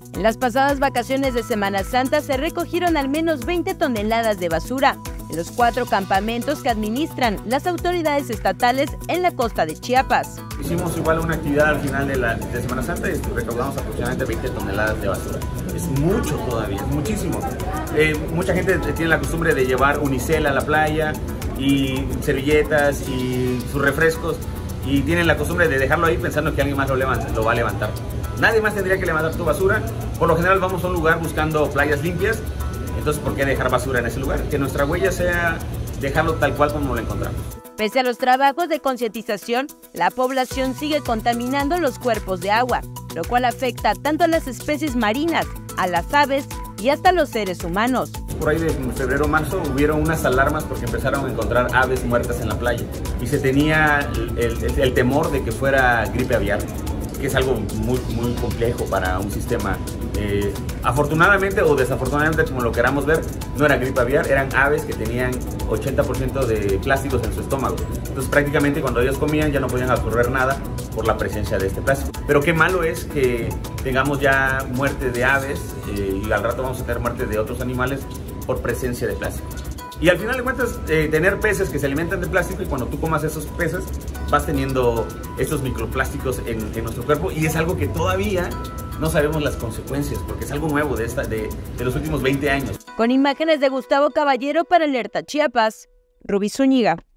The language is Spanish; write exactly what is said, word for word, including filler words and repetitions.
En las pasadas vacaciones de Semana Santa se recogieron al menos veinte toneladas de basura en los cuatro campamentos que administran las autoridades estatales en la costa de Chiapas. Hicimos igual una actividad al final de, la, de Semana Santa y recaudamos aproximadamente veinte toneladas de basura. Es mucho todavía, es muchísimo. Eh, mucha gente tiene la costumbre de llevar unicel a la playa y servilletas y sus refrescos y tienen la costumbre de dejarlo ahí pensando que alguien más lo, levanta, lo va a levantar. Nadie más tendría que levantar tu basura. Por lo general vamos a un lugar buscando playas limpias. Entonces, ¿por qué dejar basura en ese lugar? Que nuestra huella sea dejarlo tal cual como lo encontramos. Pese a los trabajos de concientización, la población sigue contaminando los cuerpos de agua, lo cual afecta tanto a las especies marinas, a las aves y hasta a los seres humanos. Por ahí de febrero marzo hubieron unas alarmas porque empezaron a encontrar aves muertas en la playa y se tenía el, el, el temor de que fuera gripe aviar, que es algo muy, muy complejo para un sistema. Eh, afortunadamente o desafortunadamente, como lo queramos ver, no era gripe aviar, eran aves que tenían ochenta por ciento de plásticos en su estómago. Entonces prácticamente cuando ellos comían ya no podían absorber nada por la presencia de este plástico. Pero qué malo es que tengamos ya muerte de aves eh, y al rato vamos a tener muerte de otros animales por presencia de plástico. Y al final de cuentas, eh, tener peces que se alimentan de plástico y cuando tú comas esos peces vas teniendo esos microplásticos en, en nuestro cuerpo y es algo que todavía no sabemos las consecuencias porque es algo nuevo de, esta, de, de los últimos veinte años. Con imágenes de Gustavo Caballero para Alerta Chiapas, Rubí Zúñiga.